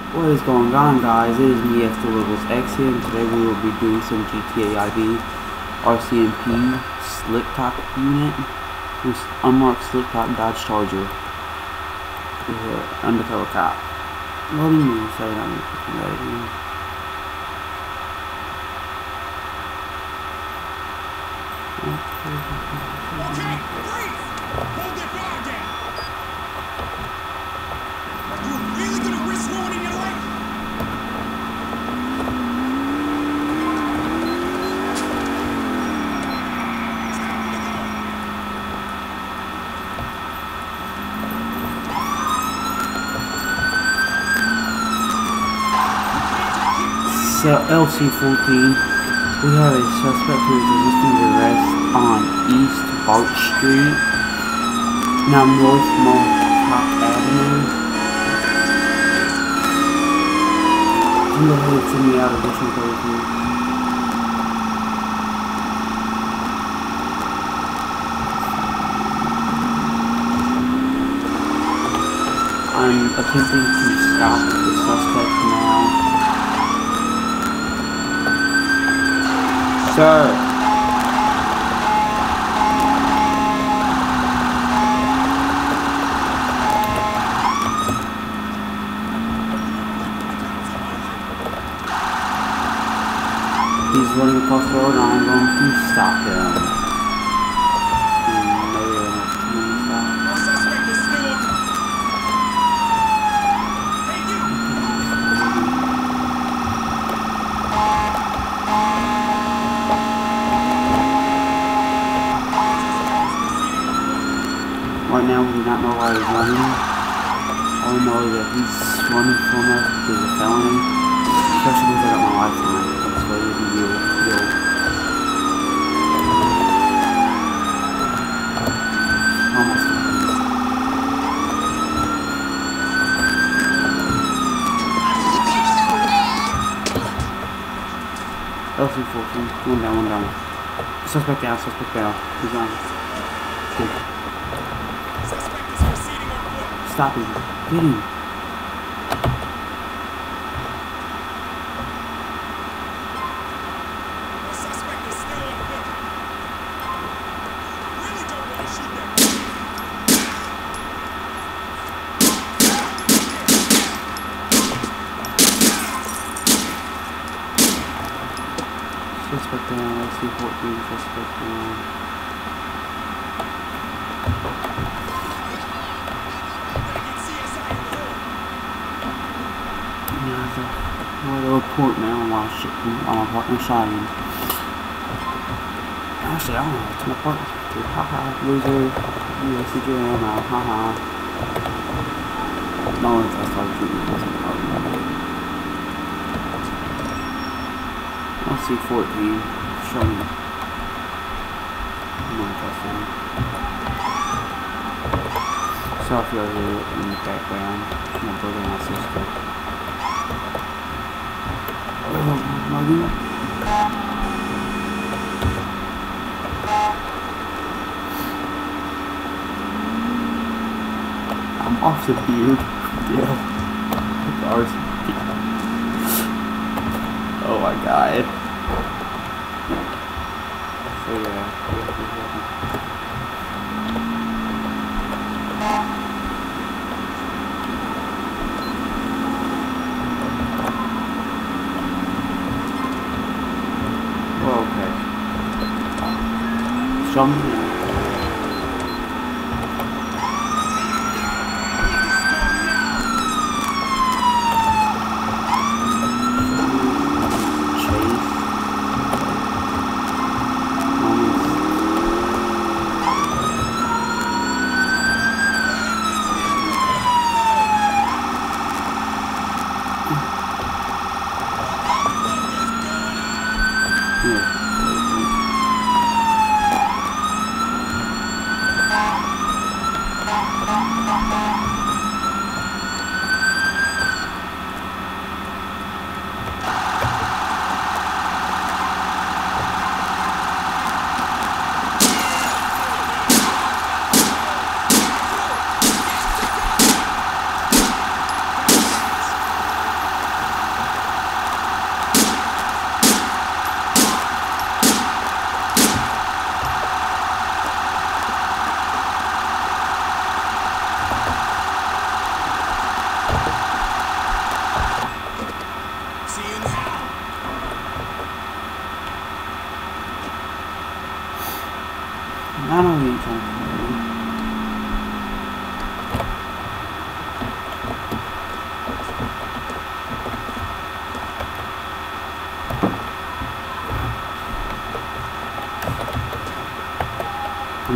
What is going on, guys? It is me, xlilwigglesx here, and today we will be doing some Gtaiv Rcmp slick top unit with unmarked slick top Dodge Charger with undercover cop. What do you mean? Sorry, not me. Okay, freeze! Hold that bar down! Are you really gonna risk ruining your life? So, LC14. We have a suspect who is resisting arrest on East Barch Street, now North Top Avenue. You go ahead and send me out additional codes. I'm attempting to stop the suspect now. Sir. He's running across the road and I'm going to stop him. Our suspect is still on. Hey, you! Right now we do not know why he's running. All we know is that he's running from us because of a felony. Especially because I got my lifeline. So you can deal with almost. LC14, one down. Suspect down. He's on. Good. Suspect is proceeding on foot. Stop him. Get him. Our suspect is still on foot. Really don't want to shoot that. Suspect down. LC14. Suspect down. The report now on my partner side. Actually, I don't know. It's my partner. Haha, loser. You see your ammo. Haha. No one's I started shooting. That's my partner. I'll see 14. Show me. I'm not trusting. Sorry if you're here in the background. My brother and my sister. I'm off the beard. Yeah. Rcmp. Oh my god. So yeah. Show me.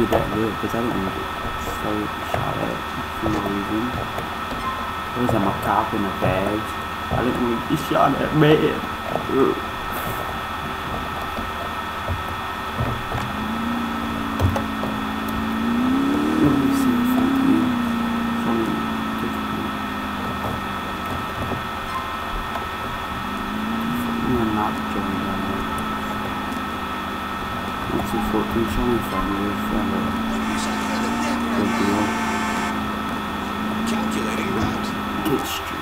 me that good because I didn't want to get shot at for no reason. It was I'm a cop in a badge. I didn't want to get shot at, man. Ugh. Let me see if I can find I'm not going down there. 14, show me family, good deal. Calculating route. Get street.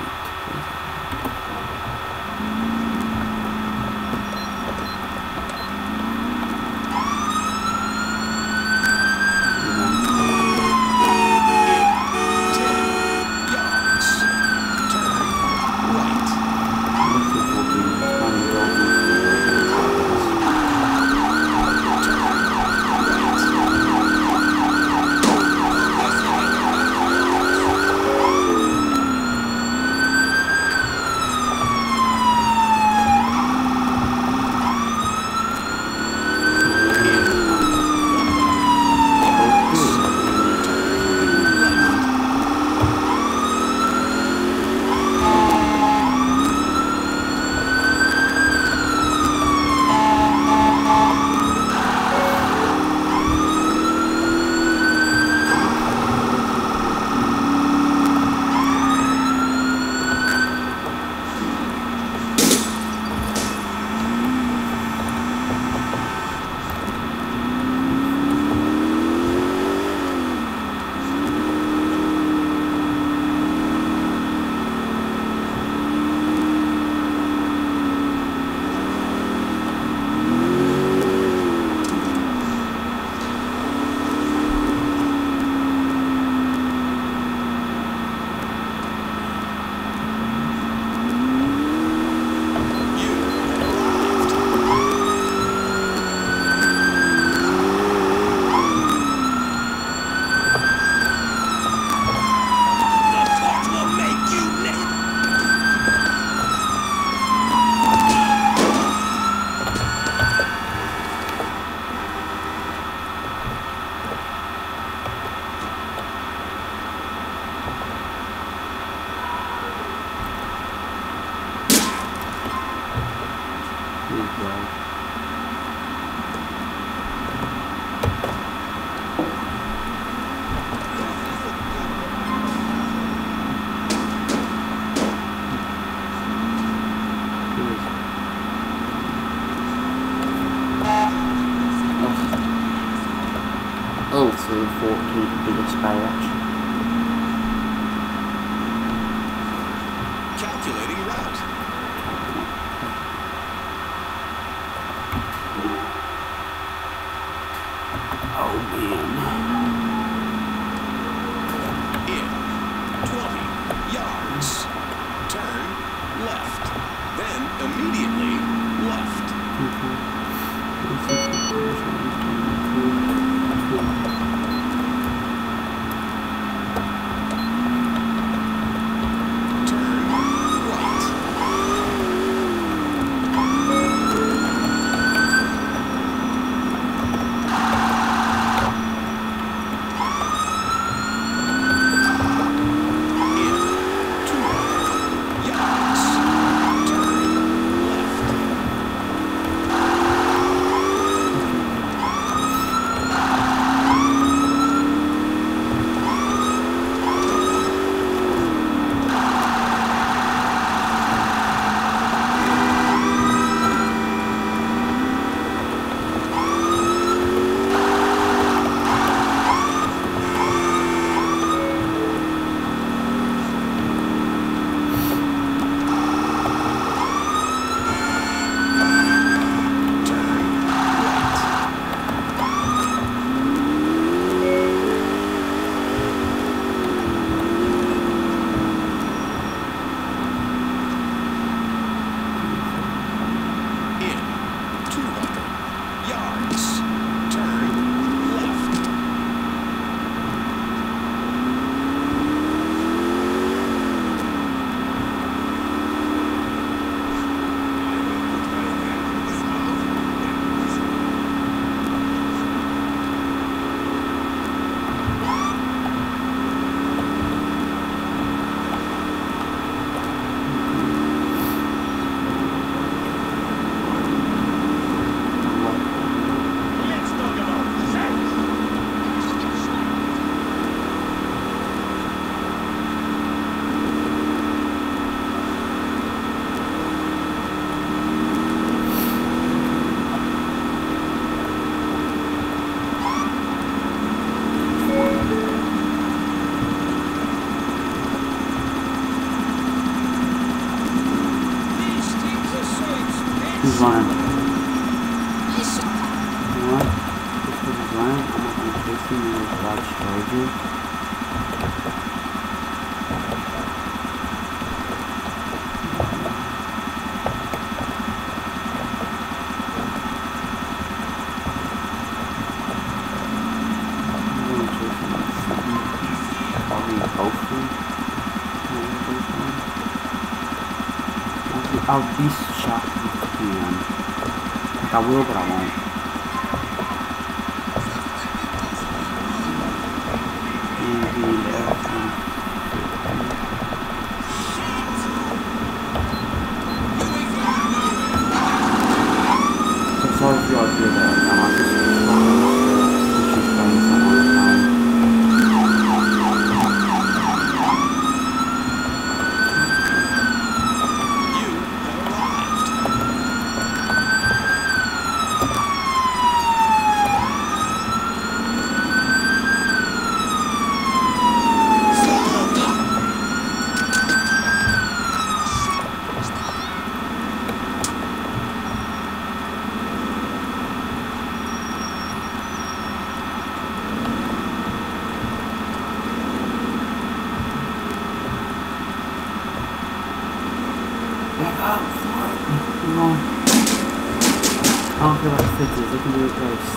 Lcpdfr to dispatch. Calculating route. Oh man. In 20 yards. Turn left. Then immediately left. He's running. You know what? Just because he's running, I'm not going to chase him with his Dodge Charger. I'll be shocked if you can. Like I will, but I won't. And be into everything. So sorry if you all hear that. I'm not just she's playing some all the time. I don't feel like fixes, they can do it first.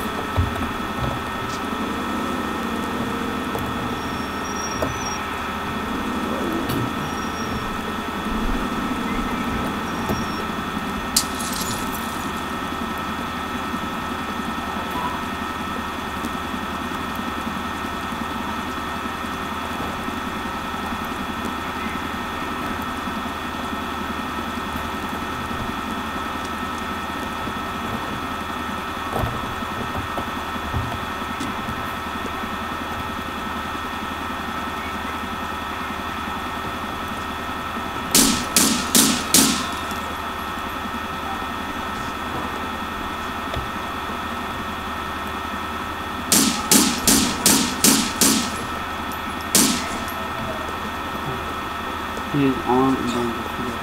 He is on and down the field.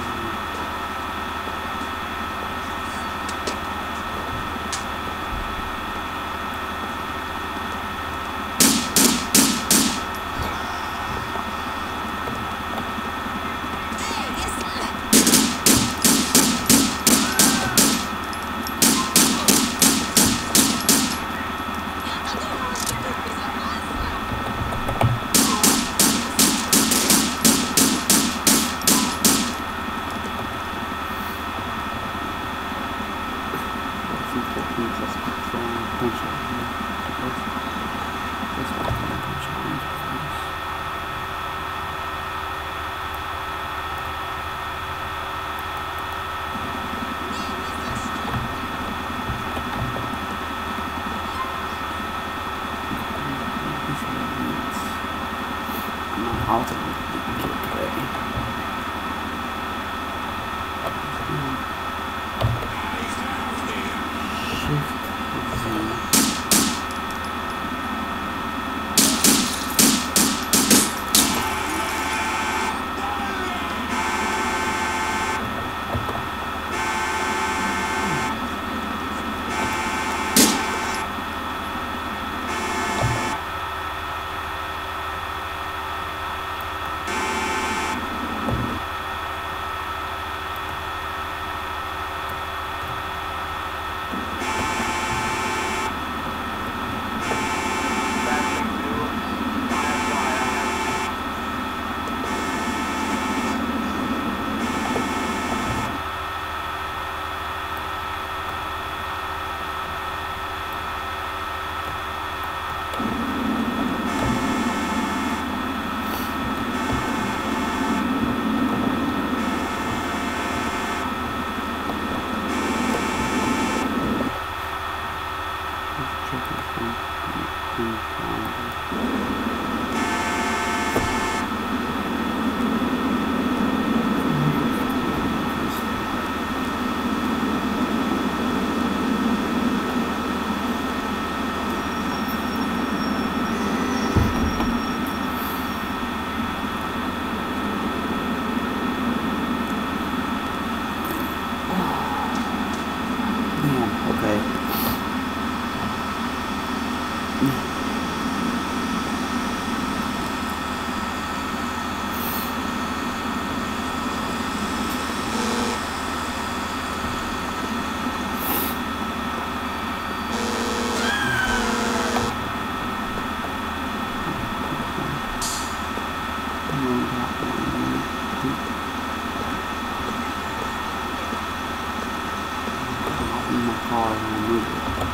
in my car and move it.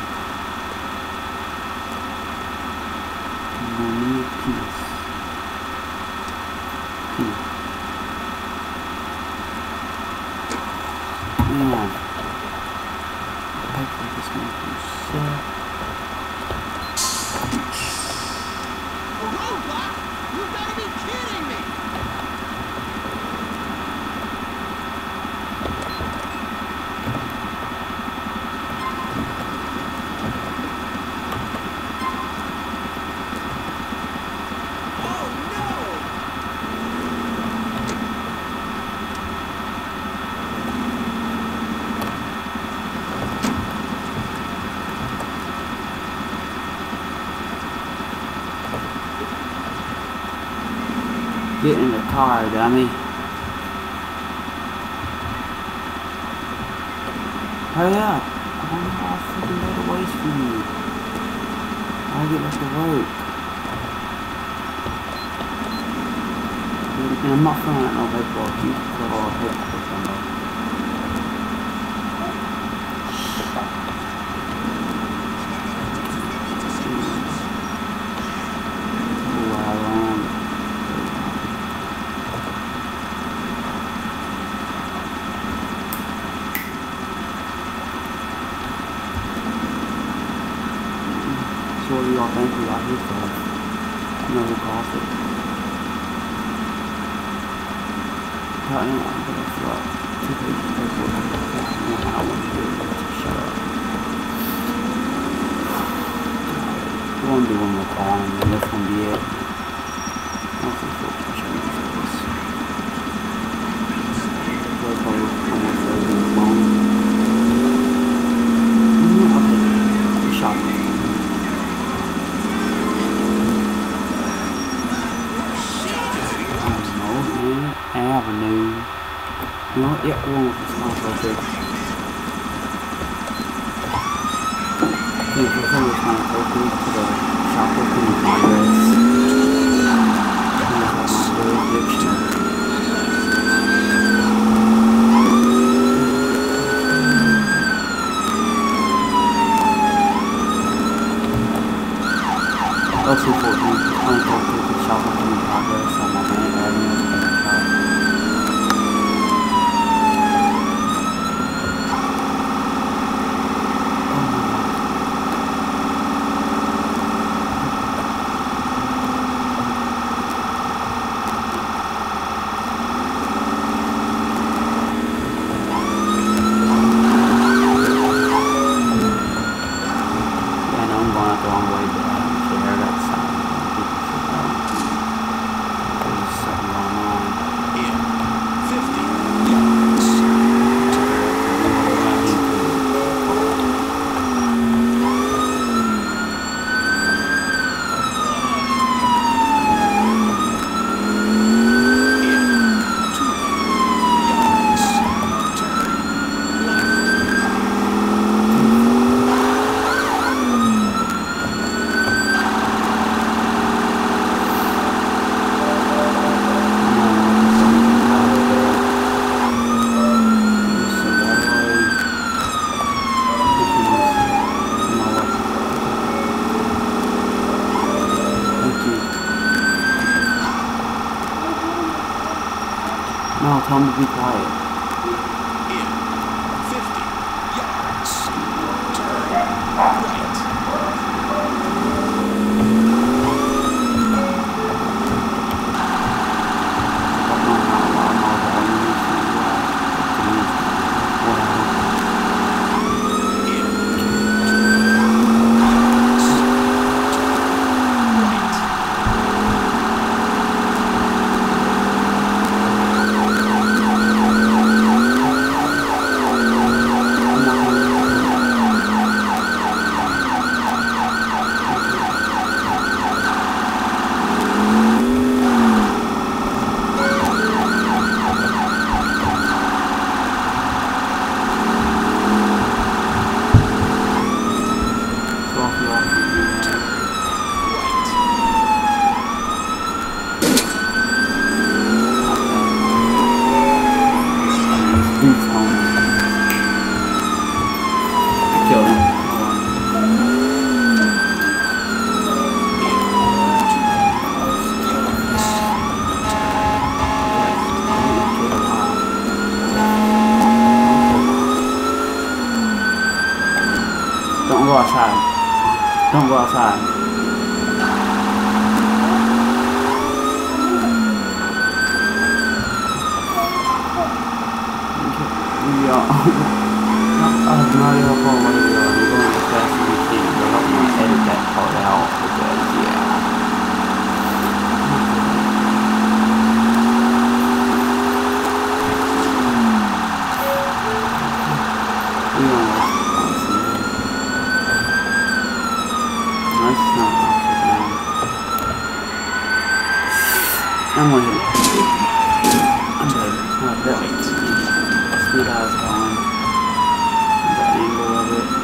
No need peace. Peace. Man. Hopefully this one can set. A roadblock? You gotta be kidding me! Get in the car, dummy. Hurry up. I don't know how freaking better ways for you. I'll get back to work. And I'm not filling out no paperwork. You can fill all the paperwork somewhere. So what do y'all think we got here for? You know who caused it? I'm gonna fill out 2 pages of paperwork. I want to do it. Shut up. We're gonna do one more call and then that's gonna be it. I don't think we'll push any of this. We'll probably almost everything alone. Okay. Shopping. Avenue. You know what? Yeah, we'll move this one right there. Yeah, before we find it, we'll go to the shop opening progress. Here's my jurisdiction. Lcpdfr, I'm going to go to the shop opening progress on my main avenue. No, tell him to be quiet. In 50 yards, turn right. outside. Don't go outside. We are. I have no idea how far away we are. We're going as fast as we can. But I don't want to edit that part out because, yeah. We almost got some. That's not upside down. I'm gonna hit it. I'm dead. Not that. Speed eyes gone. The angle of it.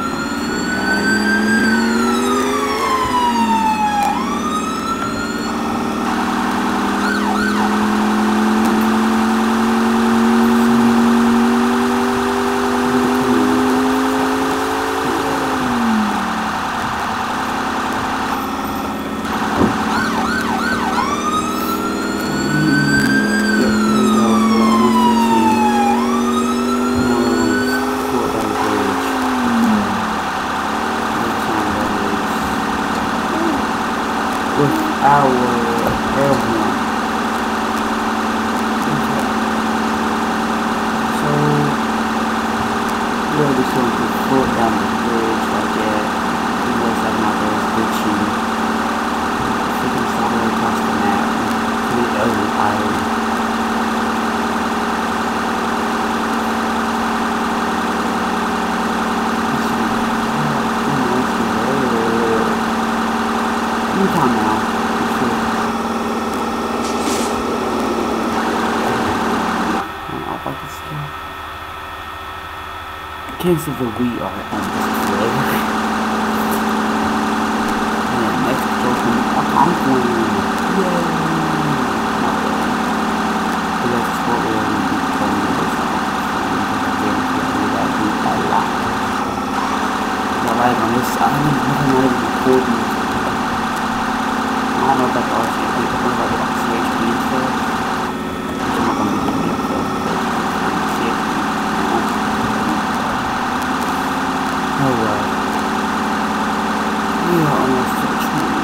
Our air horn. Okay. So we'll just going to float down the bridge like that. Unless I'm not going to glitchy. So we can start right across the map to the other island. Anytime now. Cancel the we are on this floor. And next token, I'm going to yay! Not really. But that's what we're going to be playing this on. Because I guarantee I do a lot. We're live on this island, I'm not even recording. I don't know about the Rcmp, but what about the Lcpdfr? I'm not going to be doing it though. Oh well. We are almost to the train.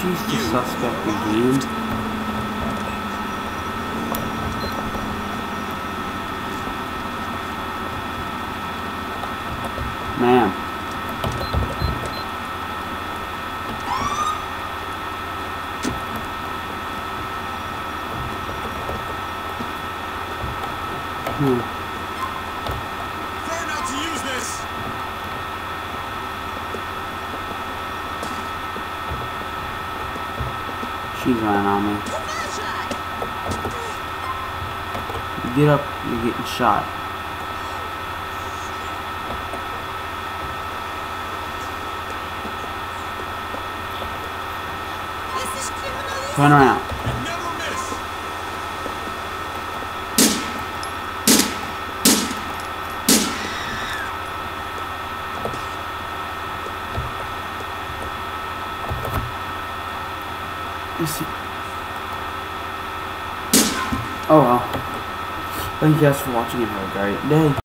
she's the suspect again. Ma'am. Try not to use this. She's running on me. Get up, you're getting shot. Turn around. Never miss. Oh well. Thank you guys for watching and have a great day.